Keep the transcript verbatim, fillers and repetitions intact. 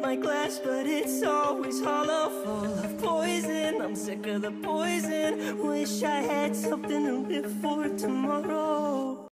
my glass, but it's always hollow, full of poison. I'm sick of the poison. Wish I had something to live for tomorrow.